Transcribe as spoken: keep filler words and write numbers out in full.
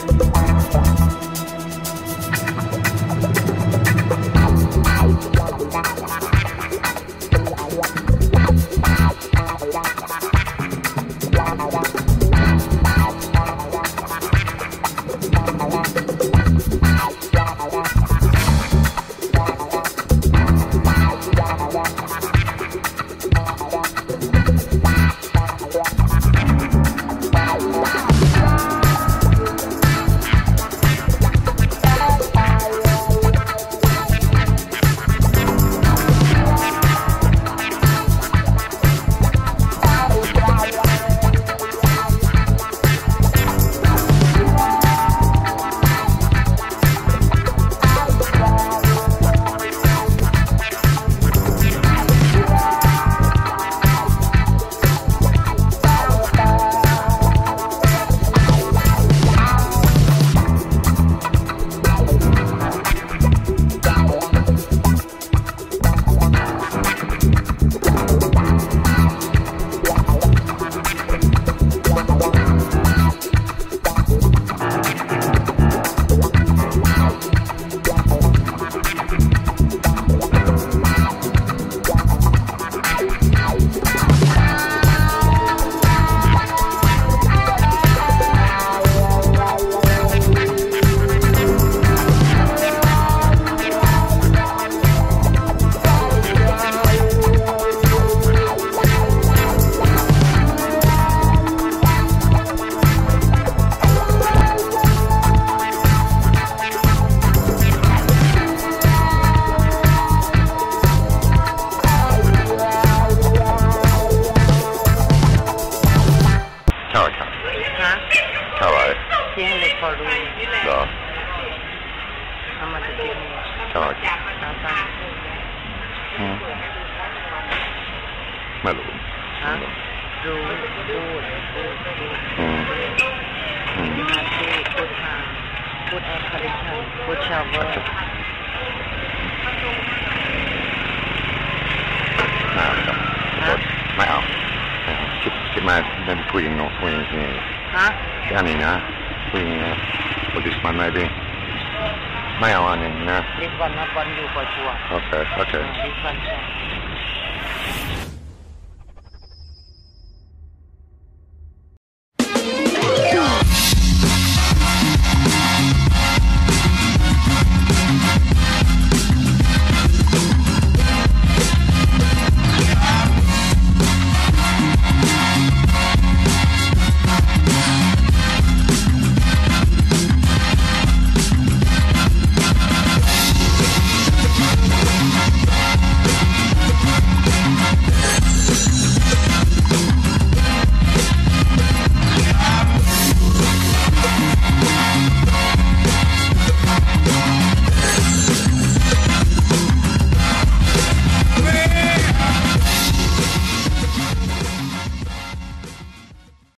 ไม่รู้ฮะรู้พูดพูดพูดอืมอืมพูดพูดทางพูดแอร์คอนดิชั่นพูดชาวเวอร์ไม่เอาครับไม่เอาคิดคิดมาเป็นผู้หญิงเนาะผู้หญิงนี่ฮะอันนี้นะผู้หญิงนะผู้ดิสมันไม่ดีไม่เอาอันนี้นะดิสวันนะวันอยู่ปัจจุบันโอเคโอเคดิสวันใช่